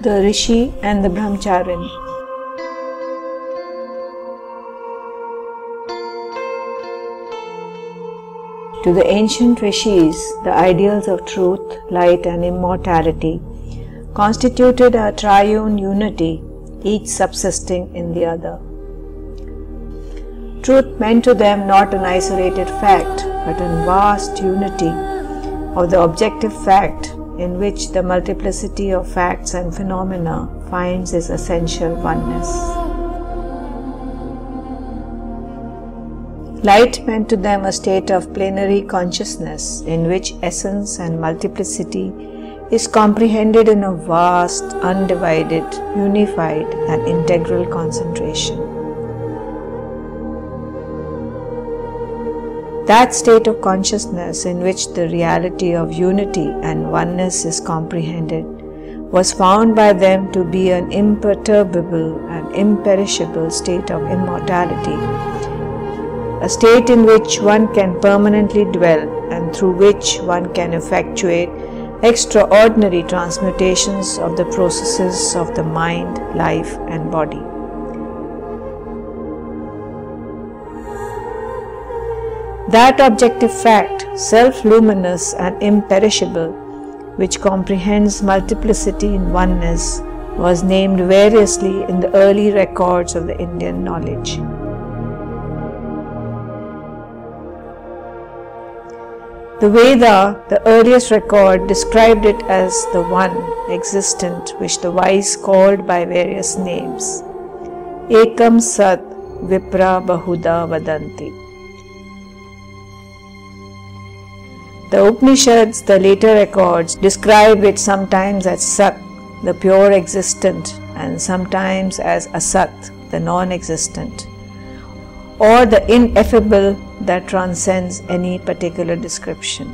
The Rishi and the Brahmacharin. To the ancient rishis, the ideals of truth, light and immortality constituted a triune unity, each subsisting in the other. Truth meant to them not an isolated fact, but a vast unity of the objective fact in which the multiplicity of facts and phenomena finds its essential oneness. Light meant to them a state of plenary consciousness in which essence and multiplicity is comprehended in a vast, undivided, unified and integral concentration. That state of consciousness in which the reality of unity and oneness is comprehended was found by them to be an imperturbable and imperishable state of immortality, a state in which one can permanently dwell and through which one can effectuate extraordinary transmutations of the processes of the mind, life and body. That objective fact, self-luminous and imperishable, which comprehends multiplicity in oneness, was named variously in the early records of the Indian knowledge. The Veda, the earliest record, described it as the one existent which the wise called by various names. Ekam Sat Vipra Bahuda Vadanti. The Upanishads, the later records, describe it sometimes as Sat, the pure existent, and sometimes as Asat, the non-existent, or the ineffable that transcends any particular description.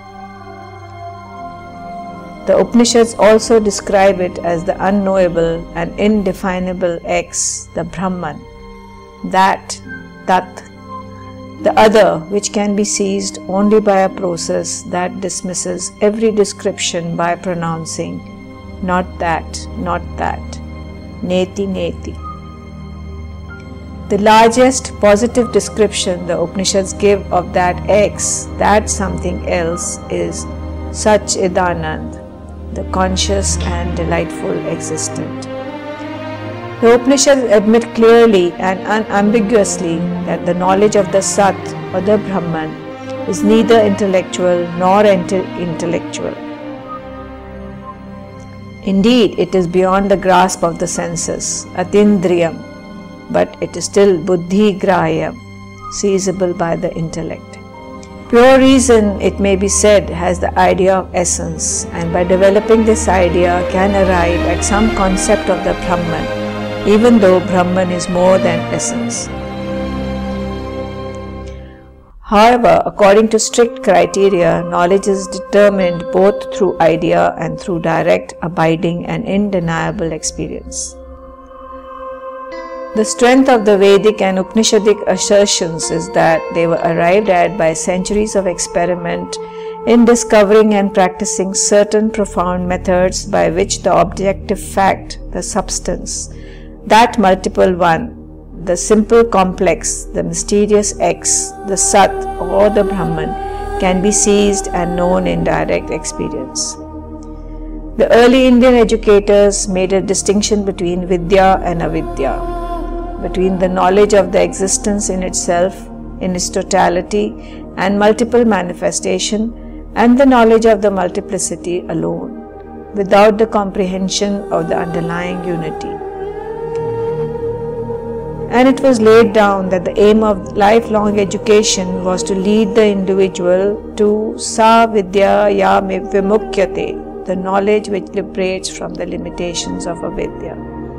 The Upanishads also describe it as the unknowable and indefinable X, the Brahman, that, Tat, the other which can be seized only by a process that dismisses every description by pronouncing not that, neti neti. The largest positive description the Upanishads give of that X, that something else, is Satchidanand, the conscious and delightful existent. The Upanishads admit clearly and unambiguously that the knowledge of the Sat or the Brahman is neither intellectual nor anti-intellectual. Indeed, it is beyond the grasp of the senses, atindriyam, but it is still buddhi grahya, seizable by the intellect. Pure reason, it may be said, has the idea of essence, and by developing this idea can arrive at some concept of the Brahman, even though Brahman is more than essence. However, according to strict criteria, knowledge is determined both through idea and through direct, abiding and undeniable experience. The strength of the Vedic and Upanishadic assertions is that they were arrived at by centuries of experiment in discovering and practicing certain profound methods by which the objective fact, the substance, that multiple one, the simple complex, the mysterious X, the Sat or the Brahman, can be seized and known in direct experience. The early Indian educators made a distinction between Vidya and Avidya, between the knowledge of the existence in itself, in its totality and multiple manifestation, and the knowledge of the multiplicity alone, without the comprehension of the underlying unity. And it was laid down that the aim of lifelong education was to lead the individual to sa vidya ya vimukyate, the knowledge which liberates from the limitations of avidya.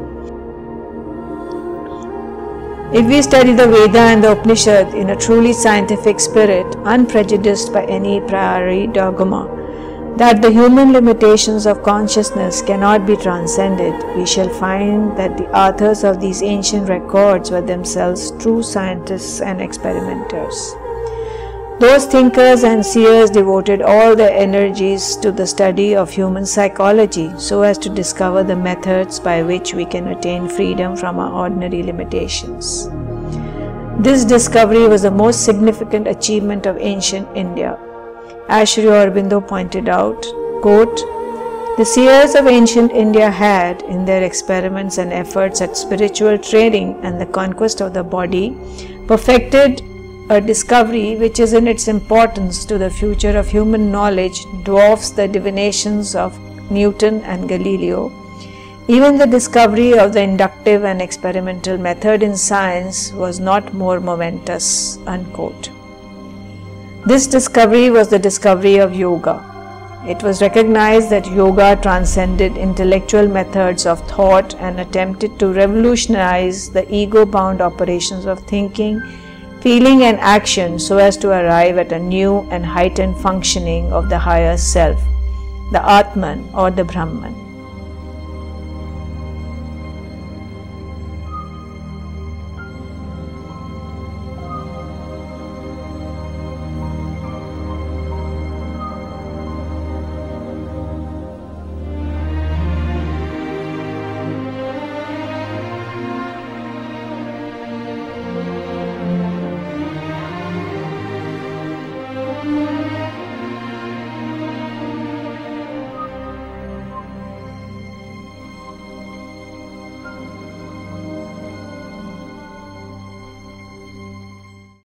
If we study the Veda and the Upanishad in a truly scientific spirit, unprejudiced by any priori dogma, that the human limitations of consciousness cannot be transcended, we shall find that the authors of these ancient records were themselves true scientists and experimenters. Those thinkers and seers devoted all their energies to the study of human psychology so as to discover the methods by which we can attain freedom from our ordinary limitations. This discovery was the most significant achievement of ancient India. As Sri Aurobindo pointed out, quote, "The seers of ancient India had, in their experiments and efforts at spiritual training and the conquest of the body, perfected a discovery which is in its importance to the future of human knowledge dwarfs the divinations of Newton and Galileo. Even the discovery of the inductive and experimental method in science was not more momentous." Unquote. This discovery was the discovery of yoga. It was recognized that yoga transcended intellectual methods of thought and attempted to revolutionize the ego-bound operations of thinking, feeling and action so as to arrive at a new and heightened functioning of the higher self, the Atman or the Brahman.